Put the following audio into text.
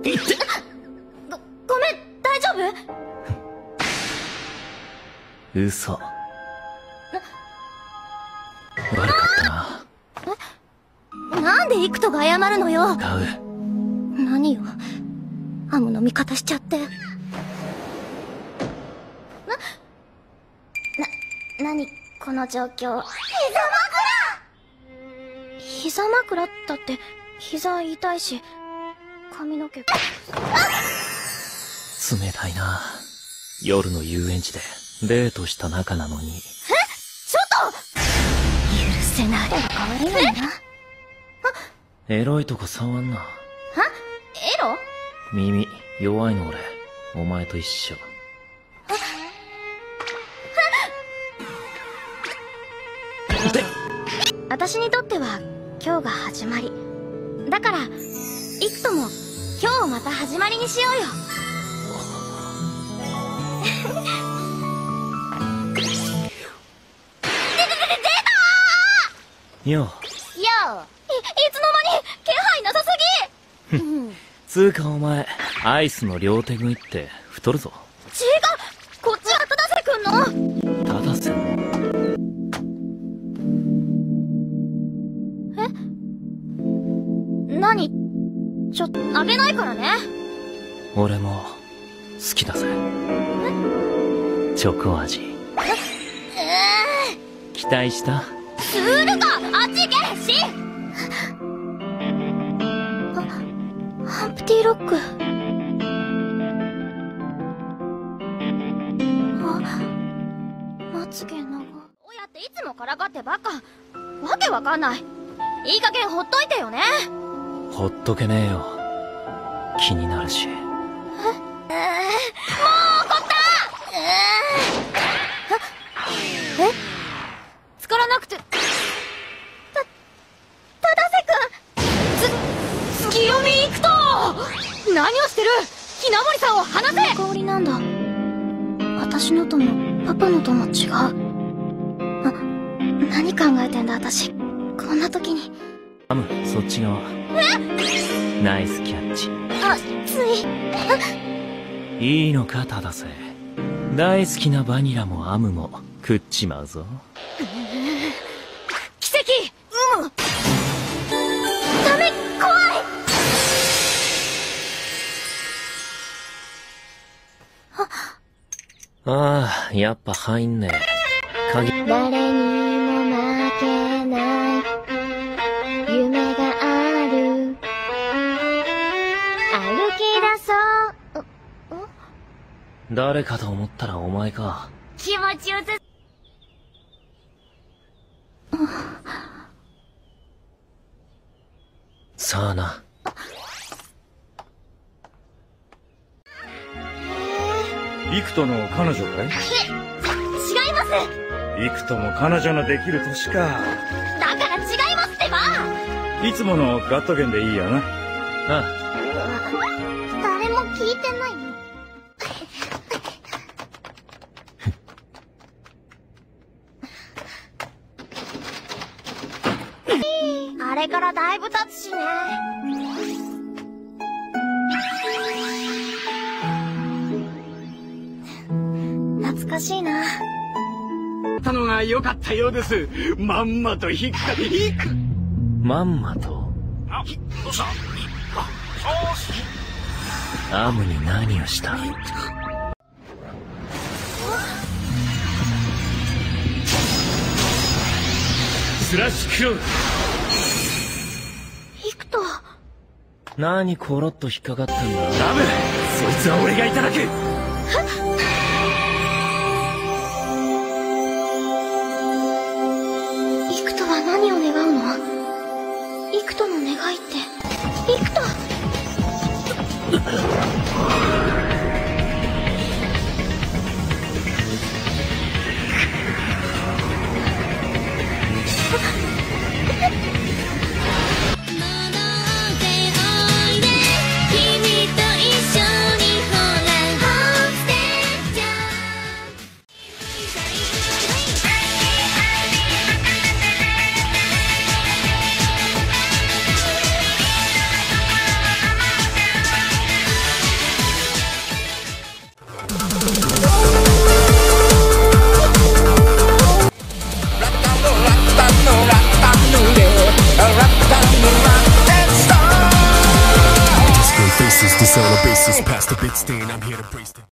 ごめん、大丈夫？ 嘘。悪かったな。 なんでイクトが謝るのよ。 買う。 何よ、アムの味方しちゃって。何この状況。膝枕だって膝痛いし、髪の毛。 冷たいな。夜の遊園地でデートした仲なのに。 ちょっと許せない。可愛いわよな。 エロいとこ触んな。 エロ？ 耳弱いの俺。お前と一緒。 私にとっては今日が始まりだから、イクトも今日をまた始まりにしようよ。出たよう。 いつの間に気配なさすぎ。 つうかお前、アイスの両手食いって太るぞ。 違う、こっちはタダセ君の。 タダセ？ 何？ちょっとあげないからね。 俺も好きだぜ。チョコ味。期待した？ するか、あっち行けし。ハンプティロック。まつげ長。こうやっていつもからかってばっか。わけわかんない。いい加減ほっといてよね。 ほっとけねえよ。気になるし。 もう怒った使わなくて。タダセ君。月読み行くと何をしてる。ひなもりさんを離せ。香りなんだ。私のともパパのとも違う。何考えてんだ私、こんな時に。 アム、そっち側。ナイスキャッチ。 つい。 いいのか、タダセ。大好きなバニラもアムも食っちまうぞ。 奇跡。ダメ、怖い。 ああ、やっぱ入んねえ。鍵。 誰にも負けない夢がある。歩き出そう。 誰かと思ったらお前か。 気持ちよさ。 さあな。 イクトの彼女かい？ 違います。 イクトも彼女のできる年か。 だから違いますってば。 いつものガットゲンでいいよな。 ああ。 誰も聞いてないの。あれからだいぶ経つしね。懐かしいな。 たのが良かったようです。まんまと引っかき。 まんまと。 どうした？ アムに何をした？ スラッシュクロー。 イクト。 何コロッと引っかかったんだ？ ダメ。そいつは俺がいただく。 イクトは何を願うの？イクトの願いって。イクト。 on a basis past the bit stain. I'm here to brace the